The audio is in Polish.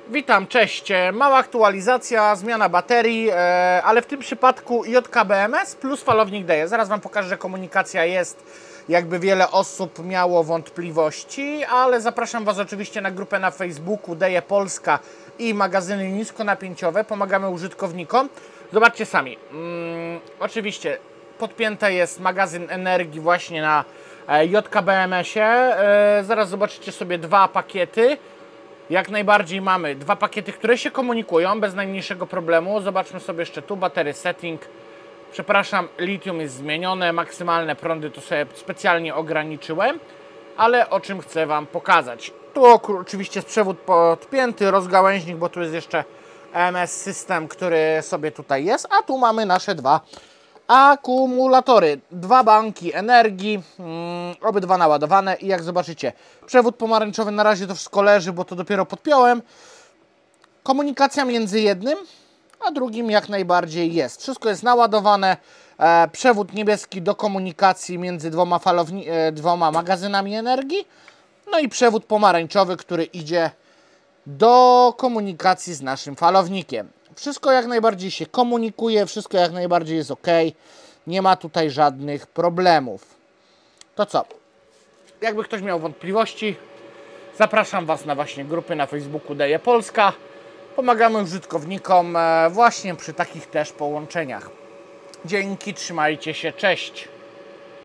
Witam, cześć. Mała aktualizacja, zmiana baterii, ale w tym przypadku JKBMS plus falownik Deje. Zaraz Wam pokażę, że komunikacja jest, jakby wiele osób miało wątpliwości, ale zapraszam Was oczywiście na grupę na Facebooku Deje Polska i magazyny niskonapięciowe. Pomagamy użytkownikom. Zobaczcie sami. Oczywiście podpięty jest magazyn energii właśnie na JKBMS-ie. Zaraz zobaczycie sobie dwa pakiety. Jak najbardziej mamy dwa pakiety, które się komunikują bez najmniejszego problemu. Zobaczmy sobie jeszcze tu battery setting. Przepraszam, litium jest zmienione, maksymalne prądy to sobie specjalnie ograniczyłem, ale o czym chcę Wam pokazać. Tu oczywiście jest przewód podpięty, rozgałęźnik, bo tu jest jeszcze EMS system, który sobie tutaj jest, a tu mamy nasze dwa akumulatory, dwa banki energii, obydwa naładowane i jak zobaczycie, przewód pomarańczowy na razie to wszystko leży, bo to dopiero podpiąłem. Komunikacja między jednym a drugim jak najbardziej jest. Wszystko jest naładowane. Przewód niebieski do komunikacji między dwoma magazynami energii. No i przewód pomarańczowy, który idzie do komunikacji z naszym falownikiem. Wszystko jak najbardziej się komunikuje, wszystko jak najbardziej jest ok. Nie ma tutaj żadnych problemów. To co? Jakby ktoś miał wątpliwości, zapraszam Was na właśnie grupy na Facebooku Deje Polska. Pomagamy użytkownikom właśnie przy takich też połączeniach. Dzięki, trzymajcie się, cześć!